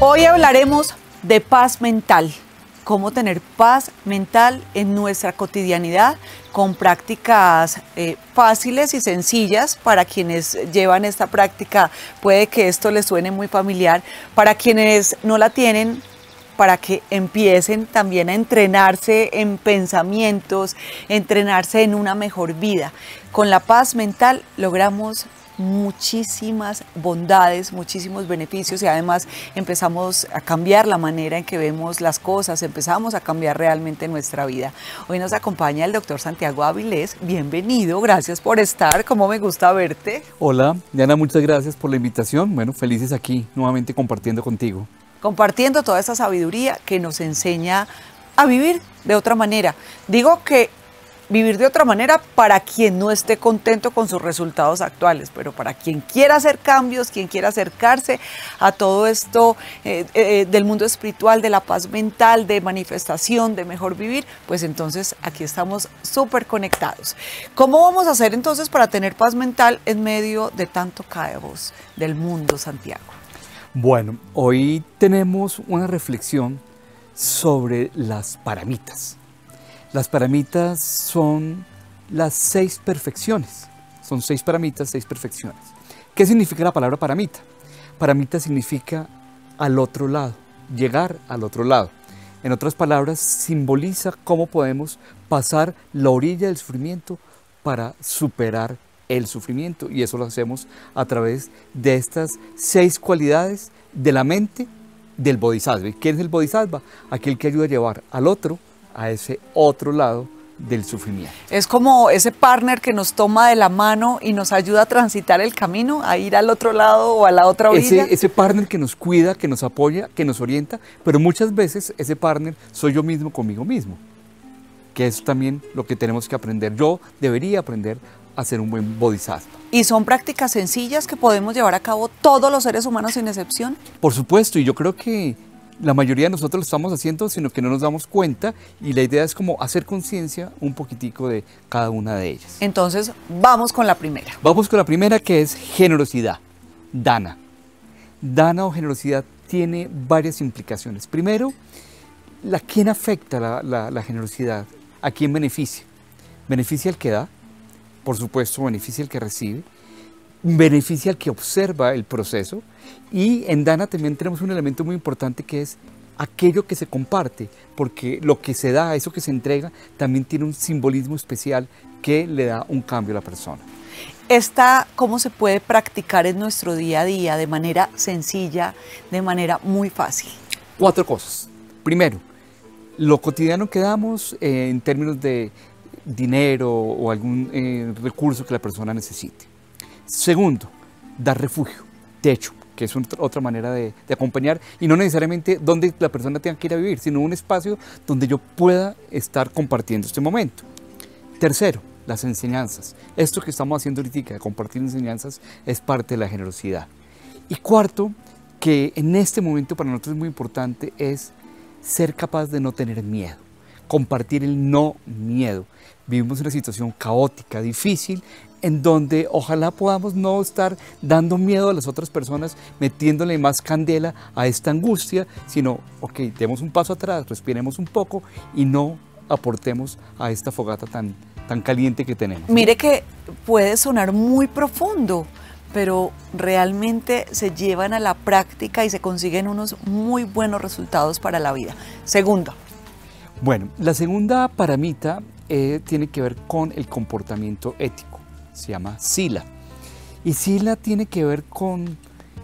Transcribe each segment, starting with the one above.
Hoy hablaremos de paz mental, cómo tener paz mental en nuestra cotidianidad con prácticas fáciles y sencillas. Para quienes llevan esta práctica puede que esto les suene muy familiar, para quienes no la tienen, para que empiecen también a entrenarse en pensamientos, entrenarse en una mejor vida. Con la paz mental logramos muchísimas bondades, muchísimos beneficios y además empezamos a cambiar la manera en que vemos las cosas, empezamos a cambiar realmente nuestra vida. Hoy nos acompaña el doctor Santiago Avilés. Bienvenido, gracias por estar, cómo me gusta verte. Hola, Diana, muchas gracias por la invitación. Bueno, felices aquí nuevamente compartiendo contigo. Compartiendo toda esta sabiduría que nos enseña a vivir de otra manera. Digo que vivir de otra manera para quien no esté contento con sus resultados actuales, pero para quien quiera hacer cambios, quien quiera acercarse a todo esto del mundo espiritual, de la paz mental, de manifestación, de mejor vivir, pues entonces aquí estamos súper conectados. ¿Cómo vamos a hacer entonces para tener paz mental en medio de tanto caos del mundo, Santiago? Bueno, hoy tenemos una reflexión sobre las paramitas. Las paramitas son las 6 perfecciones. Son 6 paramitas, 6 perfecciones. ¿Qué significa la palabra paramita? Paramita significa al otro lado, llegar al otro lado. En otras palabras, simboliza cómo podemos pasar la orilla del sufrimiento para superar el sufrimiento. Y eso lo hacemos a través de estas 6 cualidades de la mente del bodhisattva. ¿Quién es el bodhisattva? Aquel que ayuda a llevar al otro a ese otro lado del sufrimiento. Es como ese partner que nos toma de la mano y nos ayuda a transitar el camino, a ir al otro lado o a la otra orilla. Ese partner que nos cuida, que nos apoya, que nos orienta, pero muchas veces ese partner soy yo mismo conmigo mismo, que es también lo que tenemos que aprender. Yo debería aprender a ser un buen bodhisattva. ¿Y son prácticas sencillas que podemos llevar a cabo todos los seres humanos sin excepción? Por supuesto, y yo creo que la mayoría de nosotros lo estamos haciendo, sino que no nos damos cuenta, y la idea es como hacer conciencia un poquitico de cada una de ellas. Entonces, vamos con la primera. Vamos con la primera, que es generosidad, dana. Dana o generosidad tiene varias implicaciones. Primero, ¿a quién afecta la generosidad? ¿A quién beneficia? Beneficia al que da, por supuesto, beneficia al que recibe, beneficia al que observa el proceso, y en Dana también tenemos un elemento muy importante que es aquello que se comparte, porque lo que se da, eso que se entrega, también tiene un simbolismo especial que le da un cambio a la persona. ¿Cómo se puede practicar en nuestro día a día de manera sencilla, de manera muy fácil? 4 cosas. Primero, lo cotidiano que damos en términos de dinero o algún recurso que la persona necesite. Segundo, dar refugio, techo, que es otra manera de acompañar, y no necesariamente donde la persona tenga que ir a vivir, sino un espacio donde yo pueda estar compartiendo este momento. Tercero, las enseñanzas. Esto que estamos haciendo ahorita, de compartir enseñanzas, es parte de la generosidad. Y cuarto, que en este momento para nosotros es muy importante, es ser capaz de no tener miedo, compartir el no miedo. Vivimos una situación caótica, difícil, en donde ojalá podamos no estar dando miedo a las otras personas, metiéndole más candela a esta angustia, sino, ok, demos un paso atrás, respiremos un poco y no aportemos a esta fogata tan caliente que tenemos. Mire que puede sonar muy profundo, pero realmente se llevan a la práctica y se consiguen unos muy buenos resultados para la vida. Segundo. Bueno, la segunda paramita tiene que ver con el comportamiento ético. Se llama Sila. Y Sila tiene que ver con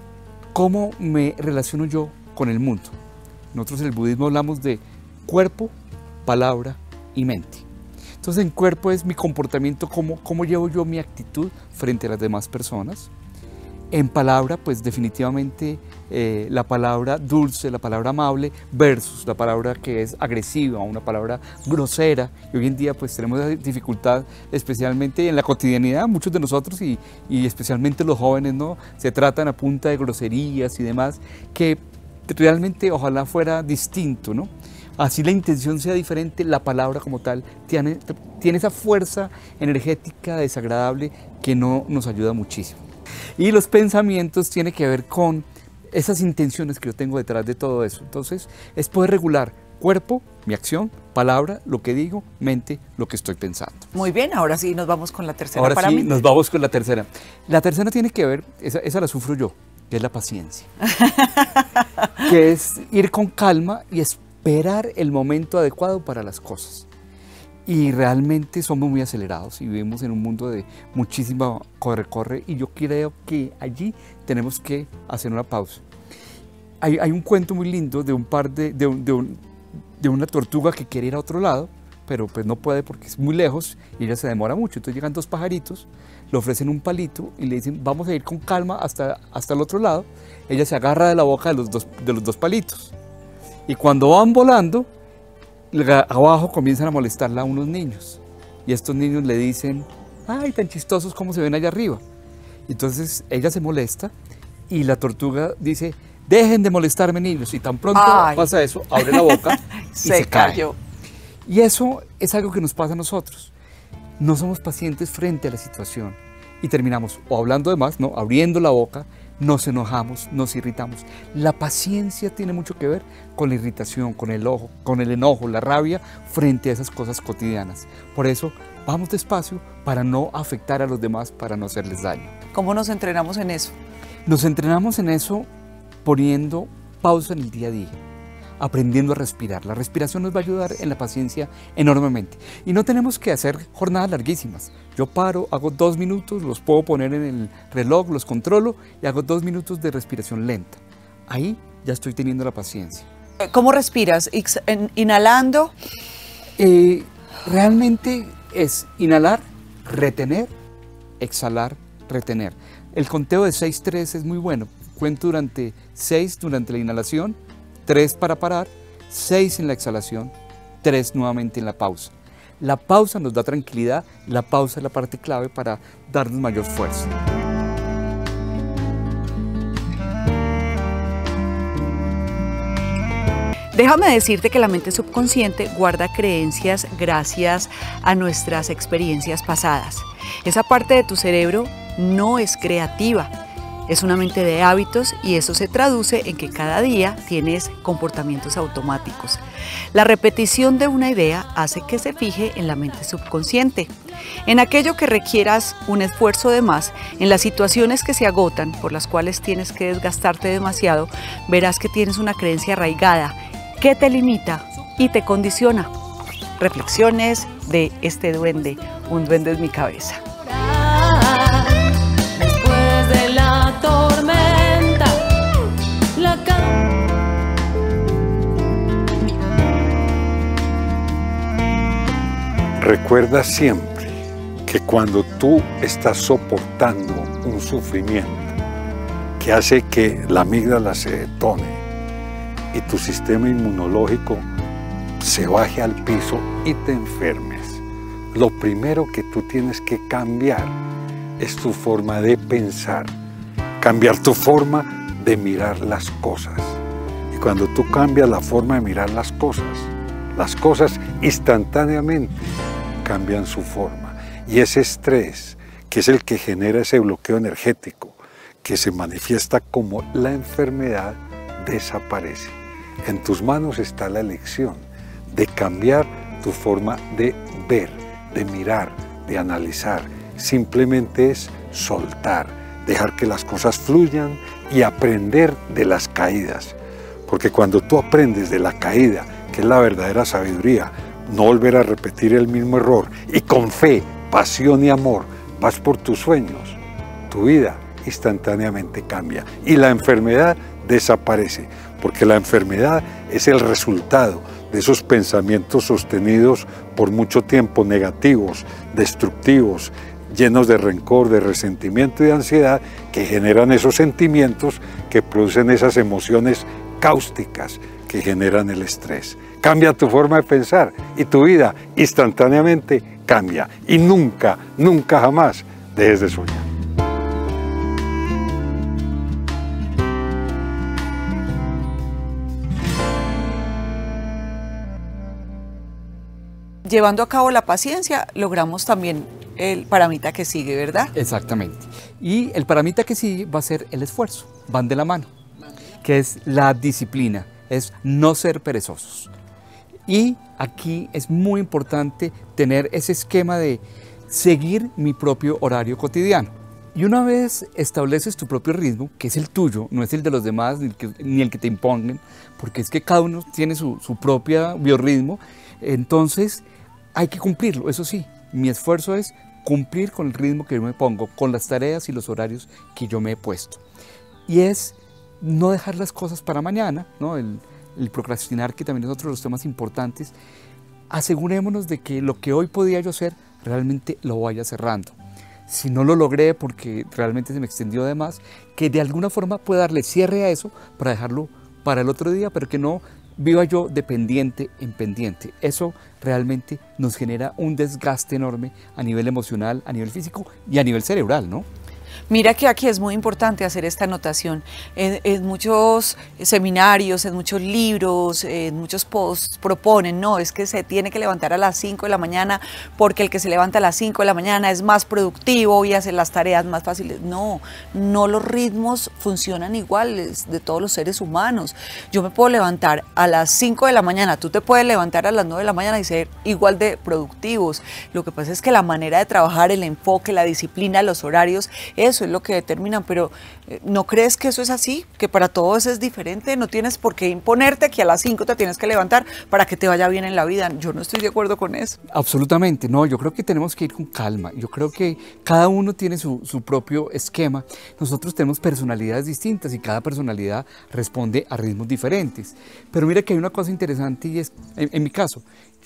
cómo me relaciono yo con el mundo. Nosotros en el budismo hablamos de cuerpo, palabra y mente. Entonces en cuerpo es mi comportamiento, cómo llevo yo mi actitud frente a las demás personas. En palabra, pues definitivamente la palabra dulce, la palabra amable versus la palabra que es agresiva, una palabra grosera. Y hoy en día pues tenemos esa dificultad, especialmente en la cotidianidad, muchos de nosotros y especialmente los jóvenes, ¿no? Se tratan a punta de groserías y demás, que realmente ojalá fuera distinto, ¿no? Así la intención sea diferente, la palabra como tal tiene esa fuerza energética desagradable que no nos ayuda muchísimo. Y los pensamientos tienen que ver con esas intenciones que yo tengo detrás de todo eso. Entonces, es poder regular cuerpo, mi acción, palabra, lo que digo, mente, lo que estoy pensando. Muy bien, ahora sí nos vamos con la tercera Ahora sí, parámita. nos vamos con la tercera. La tercera tiene que ver, esa la sufro yo, que es la paciencia. Que es ir con calma y esperar el momento adecuado para las cosas. Y realmente somos muy acelerados y vivimos en un mundo de muchísima corre-corre, y yo creo que allí tenemos que hacer una pausa. Hay un cuento muy lindo de un par de una tortuga que quiere ir a otro lado, pero pues no puede porque es muy lejos y ella se demora mucho. Entonces llegan dos pajaritos, le ofrecen un palito y le dicen, vamos a ir con calma hasta el otro lado. Ella se agarra de la boca de los dos palitos. Y cuando van volando, abajo comienzan a molestarla a unos niños. Y estos niños le dicen, ay, tan chistosos como se ven allá arriba. Entonces ella se molesta y la tortuga dice, dejen de molestarme, niños. Y tan pronto pasa eso, abre la boca y se cayó. Y eso es algo que nos pasa a nosotros. No somos pacientes frente a la situación y terminamos o hablando de más, ¿no? Abriendo la boca, nos enojamos, nos irritamos. La paciencia tiene mucho que ver con la irritación, con el enojo, la rabia frente a esas cosas cotidianas. Por eso, vamos despacio para no afectar a los demás, para no hacerles daño. ¿Cómo nos entrenamos en eso? Nos entrenamos en eso poniendo pausa en el día a día, aprendiendo a respirar. La respiración nos va a ayudar en la paciencia enormemente. Y no tenemos que hacer jornadas larguísimas. Yo paro, hago 2 minutos, los puedo poner en el reloj, los controlo y hago 2 minutos de respiración lenta. Ahí ya estoy teniendo la paciencia. ¿Cómo respiras? ¿Inhalando? Realmente es inhalar, retener, exhalar, retener. El conteo de 6-3 es muy bueno. Cuento durante 6 durante la inhalación, 3 para parar, 6 en la exhalación, 3 nuevamente en la pausa. La pausa nos da tranquilidad, la pausa es la parte clave para darnos mayor fuerza. Déjame decirte que la mente subconsciente guarda creencias gracias a nuestras experiencias pasadas. Esa parte de tu cerebro no es creativa. Es una mente de hábitos y eso se traduce en que cada día tienes comportamientos automáticos. La repetición de una idea hace que se fije en la mente subconsciente. En aquello que requieras un esfuerzo de más, en las situaciones que se agotan, por las cuales tienes que desgastarte demasiado, verás que tienes una creencia arraigada que te limita y te condiciona. Reflexiones de este duende, un duende en mi cabeza. Tormenta, Recuerda siempre que cuando tú estás soportando un sufrimiento que hace que la amígdala se detone y tu sistema inmunológico se baje al piso y te enfermes, lo primero que tú tienes que cambiar es tu forma de pensar. Cambiar tu forma de mirar las cosas. Y cuando tú cambias la forma de mirar las cosas instantáneamente cambian su forma. Y ese estrés, que es el que genera ese bloqueo energético, que se manifiesta como la enfermedad, desaparece. En tus manos está la elección de cambiar tu forma de ver, de mirar, de analizar. Simplemente es soltar, dejar que las cosas fluyan y aprender de las caídas. Porque cuando tú aprendes de la caída, que es la verdadera sabiduría, no volver a repetir el mismo error y con fe, pasión y amor vas por tus sueños, tu vida instantáneamente cambia y la enfermedad desaparece. Porque la enfermedad es el resultado de esos pensamientos sostenidos por mucho tiempo, negativos, destructivos, llenos de rencor, de resentimiento y de ansiedad, que generan esos sentimientos que producen esas emociones cáusticas que generan el estrés. Cambia tu forma de pensar y tu vida instantáneamente cambia. Y nunca, nunca jamás dejes de soñar. Llevando a cabo la paciencia, logramos también el paramita que sigue, ¿verdad? Exactamente. Y el paramita que sigue va a ser el esfuerzo, van de la mano. que es la disciplina, es no ser perezosos. Y aquí es muy importante tener ese esquema de seguir mi propio horario cotidiano. Y una vez estableces tu propio ritmo, que es el tuyo, no es el de los demás, ni el que te impongan, porque es que cada uno tiene su propio biorritmo, entonces hay que cumplirlo. Eso sí, mi esfuerzo es cumplir con el ritmo que yo me pongo, con las tareas y los horarios que yo me he puesto. Y es no dejar las cosas para mañana, ¿no? El procrastinar, que también es otro de los temas importantes. Asegurémonos de que lo que hoy podía yo hacer, realmente lo vaya cerrando. Si no lo logré porque realmente se me extendió de más, que de alguna forma pueda darle cierre a eso para dejarlo para el otro día, pero que no viva yo de pendiente en pendiente. Eso realmente nos genera un desgaste enorme a nivel emocional, a nivel físico y a nivel cerebral, ¿no? Mira que aquí es muy importante hacer esta anotación. En muchos seminarios, en muchos libros, en muchos posts proponen, no, es que se tiene que levantar a las 5 de la mañana porque el que se levanta a las 5 de la mañana es más productivo y hace las tareas más fáciles. No, no, los ritmos funcionan iguales de todos los seres humanos. Yo me puedo levantar a las 5 de la mañana, tú te puedes levantar a las 9 de la mañana y ser igual de productivos. Lo que pasa es que la manera de trabajar, el enfoque, la disciplina, los horarios, eso es lo que determinan, pero ¿no crees que eso es así? Que para todos es diferente, no tienes por qué imponerte que a las 5 te tienes que levantar para que te vaya bien en la vida. Yo no estoy de acuerdo con eso. Absolutamente, no, yo creo que tenemos que ir con calma, yo creo que cada uno tiene su propio esquema, nosotros tenemos personalidades distintas y cada personalidad responde a ritmos diferentes, pero mira que hay una cosa interesante y es, en mi caso,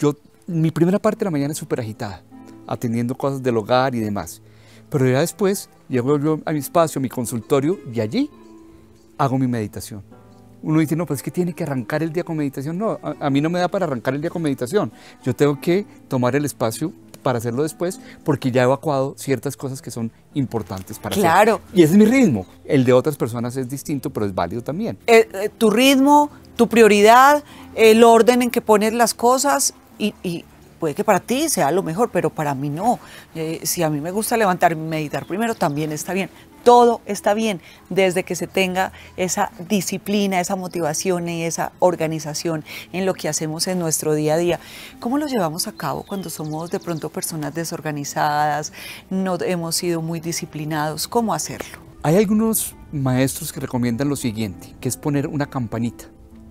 mi primera parte de la mañana es súper agitada, atendiendo cosas del hogar y demás. Pero ya después llego yo a mi espacio, a mi consultorio, y allí hago mi meditación. Uno dice, no, pues es que tiene que arrancar el día con meditación. No, a mí no me da para arrancar el día con meditación. Yo tengo que tomar el espacio para hacerlo después, porque ya he evacuado ciertas cosas que son importantes para hacer. Claro. Y ese es mi ritmo. El de otras personas es distinto, pero es válido también. Tu ritmo, tu prioridad, el orden en que pones las cosas y puede que para ti sea lo mejor, pero para mí no. Si a mí me gusta levantarme y meditar primero, también está bien. Todo está bien desde que se tenga esa disciplina, esa motivación y esa organización en lo que hacemos en nuestro día a día. ¿Cómo lo llevamos a cabo cuando somos de pronto personas desorganizadas, no hemos sido muy disciplinados? ¿Cómo hacerlo? Hay algunos maestros que recomiendan lo siguiente, que es poner una campanita,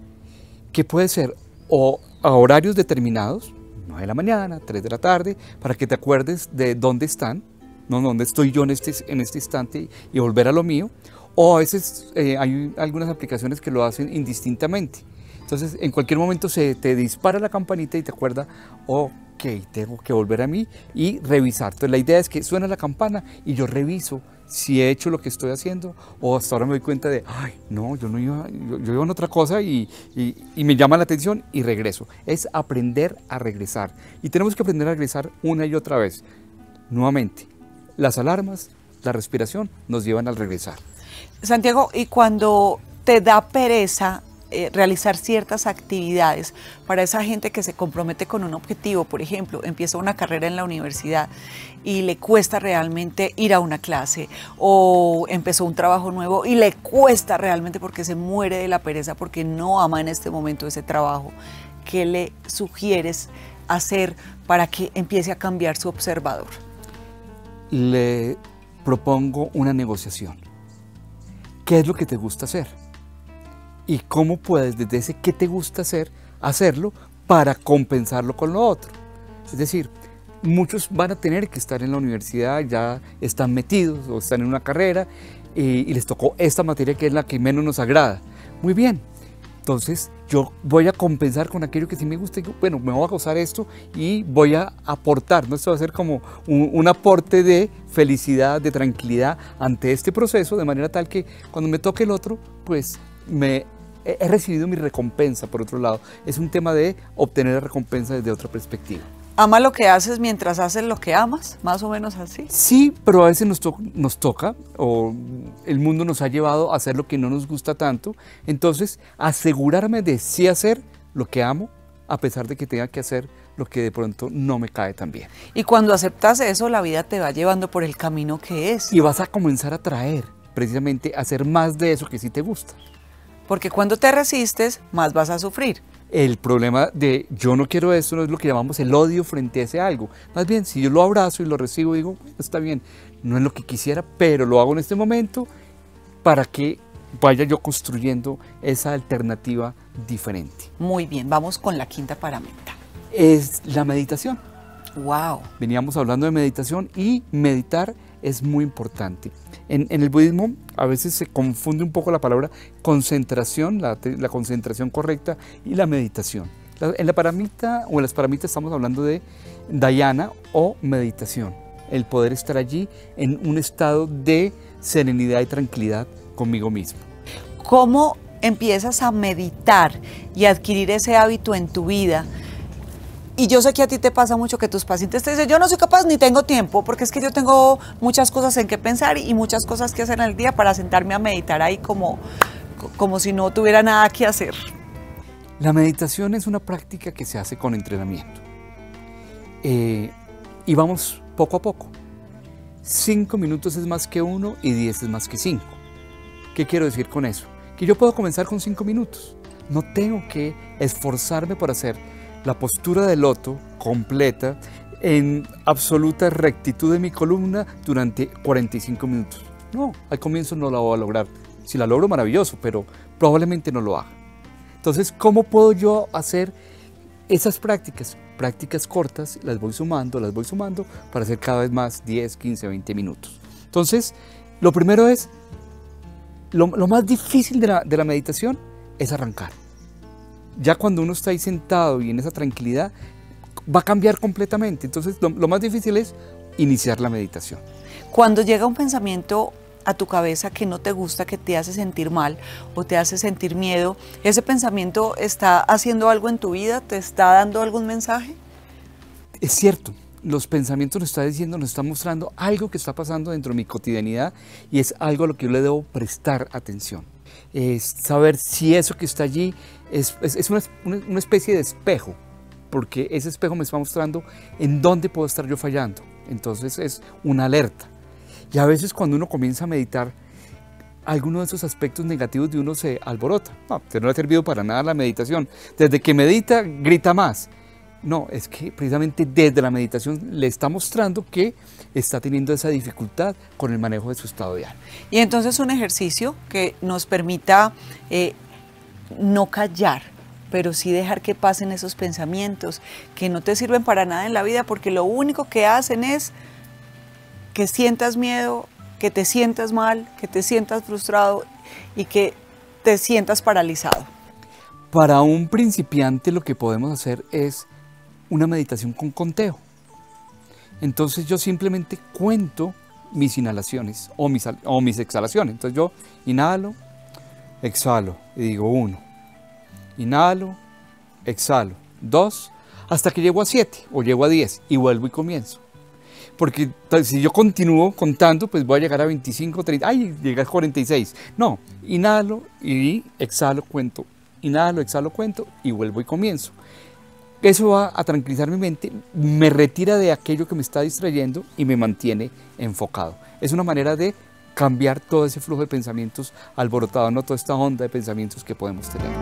que puede ser o a horarios determinados, 9 de la mañana, 3 de la tarde, para que te acuerdes de dónde están, no dónde estoy yo en este instante y volver a lo mío. O a veces hay algunas aplicaciones que lo hacen indistintamente. Entonces, en cualquier momento se te dispara la campanita y te acuerda, ok, tengo que volver a mí y revisar. Entonces, la idea es que suena la campana y yo reviso si he hecho lo que estoy haciendo, o hasta ahora me doy cuenta de, ay, no, yo iba en otra cosa y me llama la atención y regreso. Es aprender a regresar. Y tenemos que aprender a regresar una y otra vez. Nuevamente, las alarmas, la respiración nos llevan al regresar. Santiago, y cuando te da pereza realizar ciertas actividades para esa gente que se compromete con un objetivo, por ejemplo, empieza una carrera en la universidad y le cuesta realmente ir a una clase, o empezó un trabajo nuevo y le cuesta realmente porque se muere de la pereza, porque no ama en este momento ese trabajo, ¿qué le sugieres hacer para que empiece a cambiar su observador? Le propongo una negociación. ¿Qué es lo que te gusta hacer? ¿Y cómo puedes desde ese qué te gusta hacer, hacerlo para compensarlo con lo otro? Es decir, muchos van a tener que estar en la universidad, ya están metidos o están en una carrera y les tocó esta materia que es la que menos nos agrada. Muy bien, entonces yo voy a compensar con aquello que sí me gusta y bueno, me voy a gozar esto y voy a aportar, ¿no? Esto va a ser como un aporte de felicidad, de tranquilidad ante este proceso, de manera tal que cuando me toque el otro, pues he recibido mi recompensa. Por otro lado, es un tema de obtener la recompensa desde otra perspectiva. ¿Ama lo que haces mientras haces lo que amas? ¿Más o menos así? Sí, pero a veces nos toca, o el mundo nos ha llevado a hacer lo que no nos gusta tanto. Entonces, asegurarme de sí hacer lo que amo, a pesar de que tenga que hacer lo que de pronto no me cae tan bien. Y cuando aceptas eso, la vida te va llevando por el camino que es. Y vas a comenzar a traer, precisamente, a hacer más de eso que sí te gusta. porque cuando te resistes, más vas a sufrir. El problema de yo no quiero esto no es lo que llamamos el odio frente a ese algo. Más bien, si yo lo abrazo y lo recibo, digo, bueno, está bien, no es lo que quisiera, pero lo hago en este momento para que vaya yo construyendo esa alternativa diferente. Muy bien, vamos con la quinta paramita. Es la meditación. ¡Wow! Veníamos hablando de meditación y meditar es muy importante. En el budismo a veces se confunde un poco la palabra concentración, la concentración correcta y la meditación. En la paramita o en las paramitas estamos hablando de dhyana o meditación. El poder estar allí en un estado de serenidad y tranquilidad conmigo mismo. ¿Cómo empiezas a meditar y adquirir ese hábito en tu vida? Y yo sé que a ti te pasa mucho que tus pacientes te dicen, yo no soy capaz ni tengo tiempo, porque es que yo tengo muchas cosas en que pensar y muchas cosas que hacer en el día para sentarme a meditar ahí como si no tuviera nada que hacer. La meditación es una práctica que se hace con entrenamiento. Y vamos poco a poco. 5 minutos es más que 1 y 10 es más que 5. ¿Qué quiero decir con eso? Que yo puedo comenzar con 5 minutos. No tengo que esforzarme por hacer la postura de loto completa en absoluta rectitud de mi columna durante 45 minutos. No, al comienzo no la voy a lograr. Si la logro, maravilloso, pero probablemente no lo haga. Entonces, ¿cómo puedo yo hacer esas prácticas? Prácticas cortas, las voy sumando para hacer cada vez más 10, 15, 20 minutos. Entonces, lo primero es, lo más difícil de la meditación es arrancar. Ya cuando uno está ahí sentado y en esa tranquilidad, va a cambiar completamente. Entonces, lo más difícil es iniciar la meditación. Cuando llega un pensamiento a tu cabeza que no te gusta, que te hace sentir mal o te hace sentir miedo, ¿ese pensamiento está haciendo algo en tu vida? ¿Te está dando algún mensaje? Es cierto, los pensamientos nos están diciendo, nos están mostrando algo que está pasando dentro de mi cotidianidad y es algo a lo que yo le debo prestar atención. Es saber si eso que está allí es una especie de espejo, porque ese espejo me está mostrando en dónde puedo estar yo fallando. Entonces es una alerta. Y a veces cuando uno comienza a meditar, alguno de esos aspectos negativos de uno se alborota. No, que no le ha servido para nada la meditación. Desde que medita, grita más. No, es que precisamente desde la meditación le está mostrando que está teniendo esa dificultad con el manejo de su estado de ánimo. Y entonces un ejercicio que nos permita no callar, pero sí dejar que pasen esos pensamientos que no te sirven para nada en la vida, porque lo único que hacen es que sientas miedo, que te sientas mal, que te sientas frustrado y que te sientas paralizado. Para un principiante lo que podemos hacer es una meditación con conteo. Entonces yo simplemente cuento mis inhalaciones o mis exhalaciones. Entonces yo inhalo, exhalo y digo 1. Inhalo, exhalo, 2, hasta que llego a 7 o llego a 10 y vuelvo y comienzo. Porque si yo continúo contando, pues voy a llegar a 25, 30, ¡ay! Llega a 46. No, inhalo y exhalo, cuento. Inhalo, exhalo, cuento y vuelvo y comienzo. Eso va a tranquilizar mi mente, me retira de aquello que me está distrayendo y me mantiene enfocado. Es una manera de cambiar todo ese flujo de pensamientos alborotado, no toda esta onda de pensamientos que podemos tener.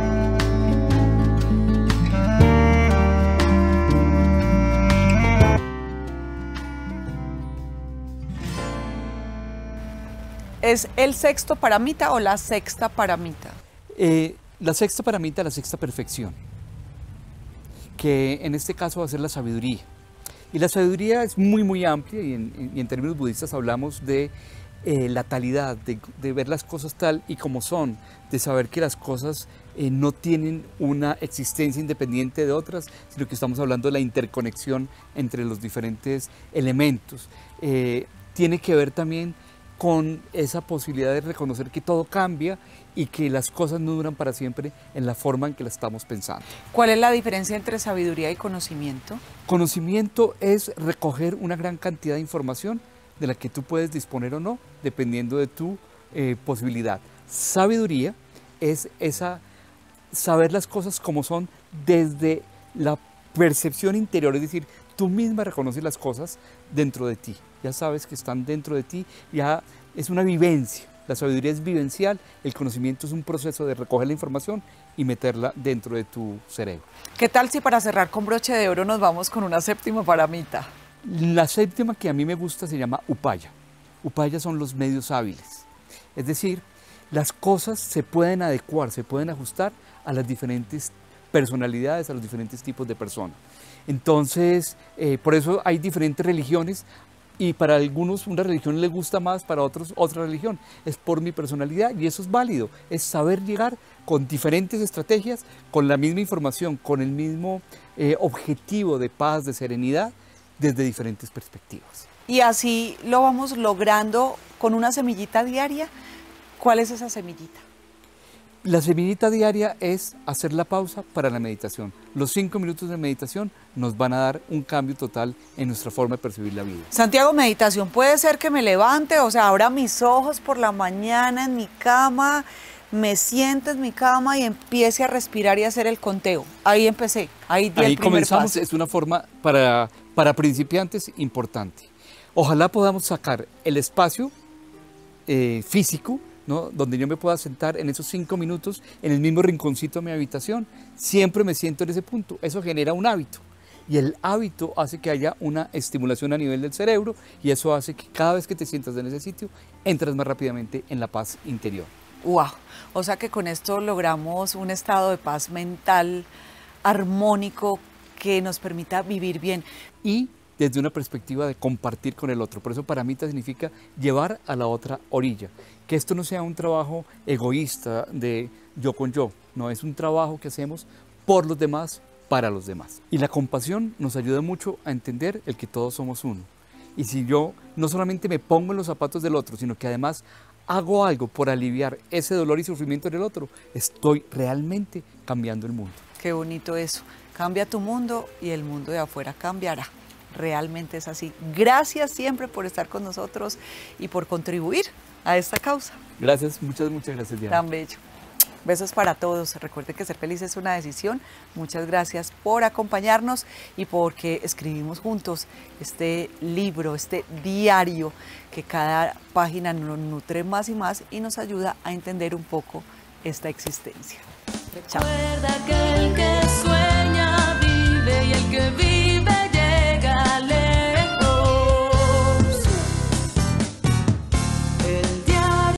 ¿Es el sexto paramita o la sexta paramita? La sexta paramita, la sexta perfección, que en este caso va a ser la sabiduría. Y la sabiduría es muy amplia y en términos budistas hablamos de la talidad, de ver las cosas tal y como son, de saber que las cosas no tienen una existencia independiente de otras, sino que estamos hablando de la interconexión entre los diferentes elementos. Tiene que ver también con esa posibilidad de reconocer que todo cambia y que las cosas no duran para siempre en la forma en que la estamos pensando. ¿Cuál es la diferencia entre sabiduría y conocimiento? Conocimiento es recoger una gran cantidad de información de la que tú puedes disponer o no, dependiendo de tu posibilidad. Sabiduría es saber las cosas como son desde la percepción interior, es decir, tú misma reconoces las cosas dentro de ti. Ya sabes que están dentro de ti, ya es una vivencia. La sabiduría es vivencial, el conocimiento es un proceso de recoger la información y meterla dentro de tu cerebro. ¿Qué tal si para cerrar con broche de oro nos vamos con una séptima paramita? La séptima que a mí me gusta se llama upaya. Upaya son los medios hábiles. Es decir, las cosas se pueden adecuar, se pueden ajustar a las diferentes personalidades, a los diferentes tipos de personas. Entonces, por eso hay diferentes religiones y para algunos una religión les gusta más, para otros otra religión. Es por mi personalidad y eso es válido. Es saber llegar con diferentes estrategias, con la misma información, con el mismo objetivo de paz, de serenidad, desde diferentes perspectivas. Y así lo vamos logrando con una semillita diaria. ¿Cuál es esa semillita? La semillita diaria es hacer la pausa para la meditación. Los 5 minutos de meditación nos van a dar un cambio total en nuestra forma de percibir la vida. Santiago, meditación puede ser que me levante, o sea, abra mis ojos por la mañana en mi cama, me siente en mi cama y empiece a respirar y a hacer el conteo. Ahí empecé, ahí di el primer comenzamos, paso. es una forma para principiantes importante. Ojalá podamos sacar el espacio físico, ¿no? Donde yo me pueda sentar en esos 5 minutos en el mismo rinconcito de mi habitación. Siempre me siento en ese punto. Eso genera un hábito. Y el hábito hace que haya una estimulación a nivel del cerebro y eso hace que cada vez que te sientas en ese sitio, entras más rápidamente en la paz interior. ¡Wow! O sea que con esto logramos un estado de paz mental armónico que nos permita vivir bien. Y desde una perspectiva de compartir con el otro. Por eso paramita significa llevar a la otra orilla. Que esto no sea un trabajo egoísta de yo con yo. No, es un trabajo que hacemos por los demás, para los demás. Y la compasión nos ayuda mucho a entender el que todos somos uno. Y si yo no solamente me pongo en los zapatos del otro, sino que además hago algo por aliviar ese dolor y sufrimiento del otro, estoy realmente cambiando el mundo. Qué bonito eso. Cambia tu mundo y el mundo de afuera cambiará. Realmente es así. Gracias siempre por estar con nosotros y por contribuir a esta causa. Gracias, muchas gracias, Diana. Tan bello. Besos para todos. Recuerde que ser feliz es una decisión. Muchas gracias por acompañarnos y porque escribimos juntos este libro, este diario, que cada página nos nutre más y más y nos ayuda a entender un poco esta existencia. Chao.